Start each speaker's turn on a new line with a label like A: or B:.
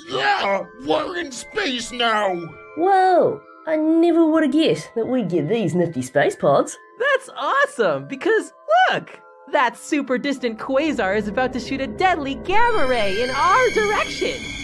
A: Yeah, we're in space now.
B: Whoa, I never would have guessed that we'd get these nifty space pods.
C: That's awesome, because look! That super distant quasar is about to shoot a deadly gamma ray in our direction!